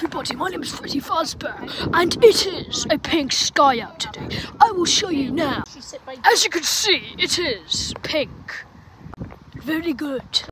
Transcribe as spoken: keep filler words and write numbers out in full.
everybody, my name is Freddy Fazbear, and it is a pink sky out today. I will show you now. As you can see, it is pink. Very good.